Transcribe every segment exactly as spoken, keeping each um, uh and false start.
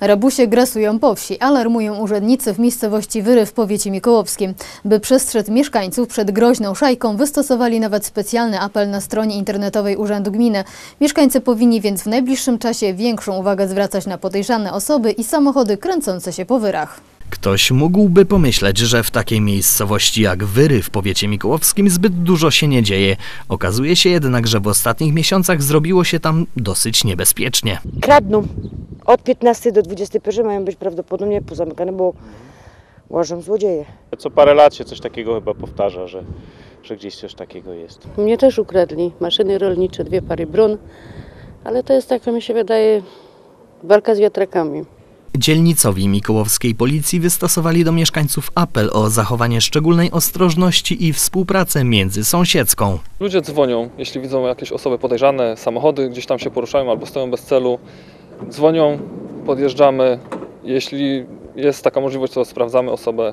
Rabusie grasują po wsi, alarmują urzędnicy w miejscowości Wyry w powiecie mikołowskim. By przestrzec mieszkańców przed groźną szajką, wystosowali nawet specjalny apel na stronie internetowej Urzędu Gminy. Mieszkańcy powinni więc w najbliższym czasie większą uwagę zwracać na podejrzane osoby i samochody kręcące się po wyrach. Ktoś mógłby pomyśleć, że w takiej miejscowości jak Wyry w powiecie mikołowskim zbyt dużo się nie dzieje. Okazuje się jednak, że w ostatnich miesiącach zrobiło się tam dosyć niebezpiecznie. Kradną. Od piętnastej do dwudziestej pierwszej mają być prawdopodobnie pozamykane, bo łażą złodzieje. Co parę lat się coś takiego chyba powtarza, że, że gdzieś coś takiego jest. Mnie też ukradli maszyny rolnicze, dwie pary brun, ale to jest, tak mi się wydaje, walka z wiatrakami. Dzielnicowi mikołowskiej policji wystosowali do mieszkańców apel o zachowanie szczególnej ostrożności i współpracę międzysąsiedzką. Ludzie dzwonią, jeśli widzą jakieś osoby podejrzane, samochody gdzieś tam się poruszają albo stoją bez celu. Dzwonią, podjeżdżamy. Jeśli jest taka możliwość, to sprawdzamy osobę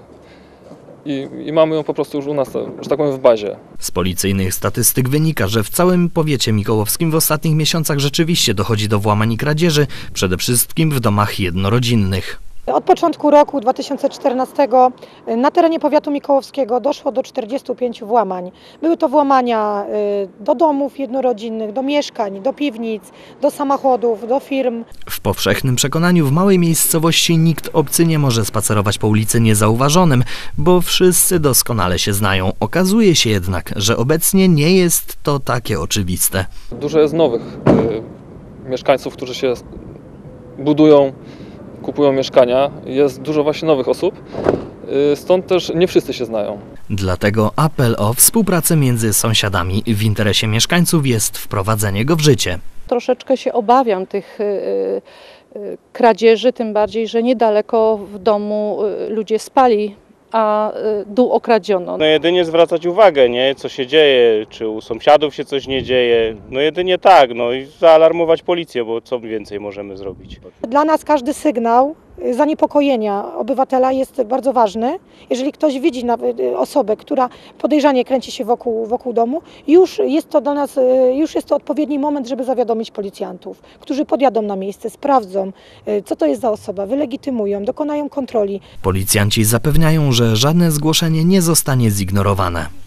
i, i mamy ją po prostu już u nas, że tak powiem, w bazie. Z policyjnych statystyk wynika, że w całym powiecie mikołowskim w ostatnich miesiącach rzeczywiście dochodzi do włamań i kradzieży, przede wszystkim w domach jednorodzinnych. Od początku roku dwa tysiące czternastego na terenie powiatu mikołowskiego doszło do czterdziestu pięciu włamań. Były to włamania do domów jednorodzinnych, do mieszkań, do piwnic, do samochodów, do firm. W powszechnym przekonaniu w małej miejscowości nikt obcy nie może spacerować po ulicy niezauważonym, bo wszyscy doskonale się znają. Okazuje się jednak, że obecnie nie jest to takie oczywiste. Dużo jest nowych y, mieszkańców, którzy się budują, kupują mieszkania. Jest dużo właśnie nowych osób, stąd też nie wszyscy się znają. Dlatego apel o współpracę między sąsiadami w interesie mieszkańców jest wprowadzenie go w życie. Troszeczkę się obawiam tych y, y, kradzieży, tym bardziej, że niedaleko w domu y, ludzie spali, a dół okradziono. No jedynie zwracać uwagę, nie, co się dzieje, czy u sąsiadów się coś nie dzieje. No jedynie tak, no i zaalarmować policję, bo co więcej możemy zrobić. Dla nas każdy sygnał zaniepokojenia obywatela jest bardzo ważny. Jeżeli ktoś widzi osobę, która podejrzanie kręci się wokół, wokół domu, już jest to dla nas, już jest to odpowiedni moment, żeby zawiadomić policjantów, którzy podjadą na miejsce, sprawdzą, co to jest za osoba, wylegitymują, dokonają kontroli. Policjanci zapewniają, że żadne zgłoszenie nie zostanie zignorowane.